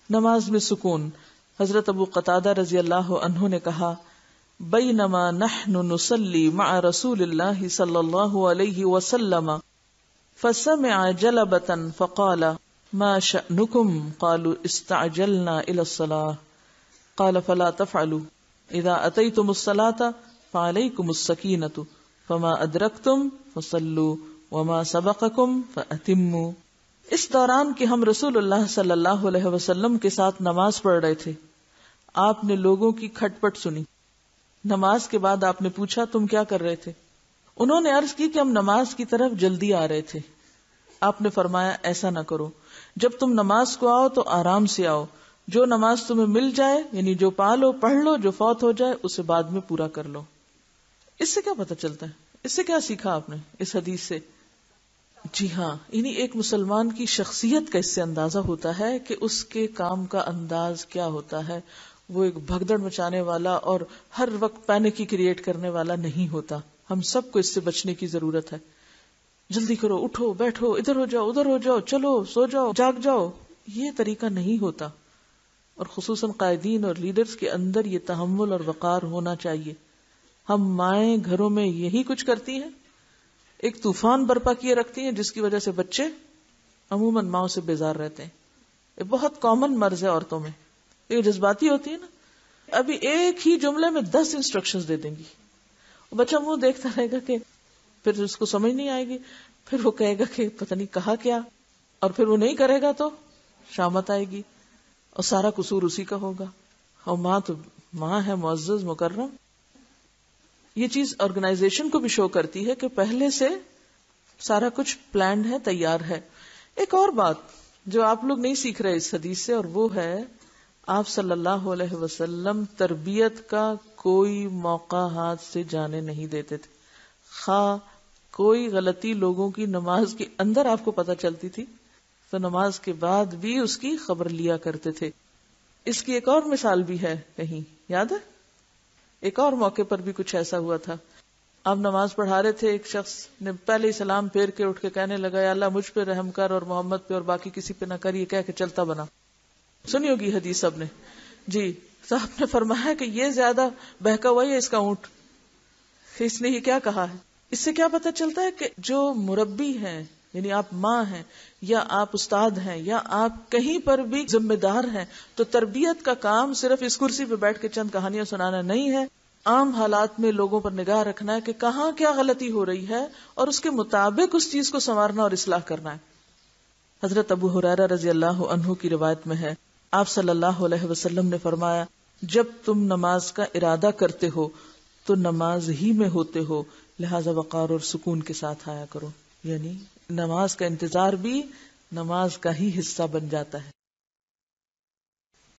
نماز میں سکون. حضرت ابو قتادہ رضی اللہ عنہ نے کہا بینما نحن نصلی مع رسول اللہ صلی اللہ علیہ وسلم فسمع جلبة فقال ما شأنكم قالوا استعجلنا الى الصلاة قال فلا تفعلوا اذا اتيتم الصلاة فعليكم السكينة فما ادرکتم فصلوا وما سبقکم فاتموا. اس دوران کہ ہم رسول اللہ صلی اللہ علیہ وسلم کے ساتھ نماز پڑھ رہے تھے، آپ نے لوگوں کی کھٹ پٹ سنی. نماز کے بعد آپ نے پوچھا تم کیا کر رہے تھے؟ انہوں نے عرض کی کہ ہم نماز کی طرف جلدی آ رہے تھے. آپ نے فرمایا ایسا نہ کرو، جب تم نماز کو آؤ تو آرام سے آؤ، جو نماز تمہیں مل جائے یعنی جو پا لو پڑھ لو، جو فوت ہو جائے اسے بعد میں پورا کر لو. اس سے کیا پتہ چلتا ہے؟ اس سے کیا سیکھا آپ نے اس حدیث سے؟ جی ہاں، یعنی ایک مسلمان کی شخصیت کا اس سے اندازہ ہوتا ہے کہ اس کے کام کا انداز کیا ہوتا ہے. وہ ایک بھگدڑ مچانے والا اور ہر وقت پینک کریٹ کرنے والا نہیں ہوتا. ہم سب کو اس سے بچنے کی ضرورت ہے. جلدی کرو، اٹھو، بیٹھو، ادھر ہو جاؤ، ادھر ہو جاؤ، چلو، سو جاؤ، جاگ جاؤ، یہ طریقہ نہیں ہوتا. اور خصوصاً قائدین اور لیڈرز کے اندر یہ تحمل اور وقار ہونا چاہیے. ہم مائیں گھروں میں یہی کچھ کرتی ہیں، ایک طوفان برپا کیے رکھتی ہیں جس کی وجہ سے بچے عموماً ماؤں سے بیزار رہتے ہیں. یہ بہت کامن مرض ہے عورتوں میں، یہ جذباتی ہوتی ہے نا. ابھی ایک ہی جملے میں 10 انسٹرکشنز دے دیں گی، بچہ منہ دیکھتا رہے گا کہ پھر اس کو سمجھ نہیں آئے گی، پھر وہ کہے گا کہ پتہ نہیں کہا کیا، اور پھر وہ نہیں کرے گا تو شامت آئے گی اور سارا قصور اسی کا ہوگا. اور ماں تو ماں ہے، معزز مکرم. یہ چیز آرگنائزیشن کو بھی شو کرتی ہے کہ پہلے سے سارا کچھ پلانڈ ہے، تیار ہے. ایک اور بات جو آپ لوگ نہیں سیکھ رہے اس حدیث سے، اور وہ ہے آپ صلی اللہ علیہ وسلم تربیت کا کوئی موقع ہاتھ سے جانے نہیں دیتے تھے. خواہ کوئی غلطی لوگوں کی نماز کے اندر آپ کو پتہ چلتی تھی تو نماز کے بعد بھی اس کی خبر لیا کرتے تھے. اس کی ایک اور مثال بھی ہے، کہیں یاد ہے؟ ایک اور موقع پر بھی کچھ ایسا ہوا تھا. آپ نماز پڑھا رہے تھے، ایک شخص نے پہلے ہی سلام پھیر کے اٹھ کے کہنے لگا یا اللہ مجھ پہ رحم کر اور محمد پہ اور باقی کسی پہ نہ کر، یہ کہہ کے چلتا بنا. سنی ہوگی حدیث سب نے. جی تو آپ نے فرمایا کہ یہ زیادہ بہکا ہوا ہے اس کا اونٹ، اس نے یہ کیا کہا ہے. اس سے کیا پتہ چلتا ہے کہ جو مربی ہیں، یعنی آپ ماں ہیں یا آپ استاد ہیں یا آپ کہیں پر بھی ذمہ دار ہیں، تو تربیت کا کام صرف اس کرسی پہ بیٹھ کے چند کہانیاں سنانا نہیں ہے. عام حالات میں لوگوں پر نگاہ رکھنا ہے کہ کہاں کیا غلطی ہو رہی ہے اور اس کے مطابق اس چیز کو سنوارنا اور اصلاح کرنا ہے. حضرت ابو ہریرہ رضی اللہ عنہ کی روایت میں ہے، آپ صلی اللہ علیہ وسلم نے فرمایا جب تم نماز کا ارادہ کرتے ہو تو نماز ہی میں ہوتے ہو، لہذا وقار اور سکون کے ساتھ آیا کرو. یعنی نماز کا انتظار بھی نماز کا ہی حصہ بن جاتا ہے.